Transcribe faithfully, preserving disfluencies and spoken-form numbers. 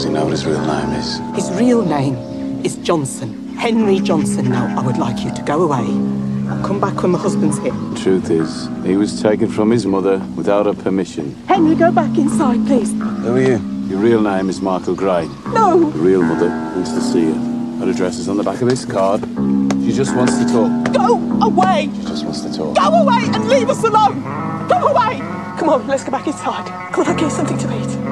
Does he know what his real name is? His real name is Johnson. Henry Johnson. Now, I would like you to go away. I'll come back when my husband's here. The truth is, he was taken from his mother without her permission. Henry, go back inside, please. Who are you? Your real name is Michael Gray. No! The real mother wants to see you. Her address is on the back of this card. She just wants to talk. Go away! She just wants to talk. Go away and leave us alone! Go away! Come on, let's go back inside. Could I get something to eat?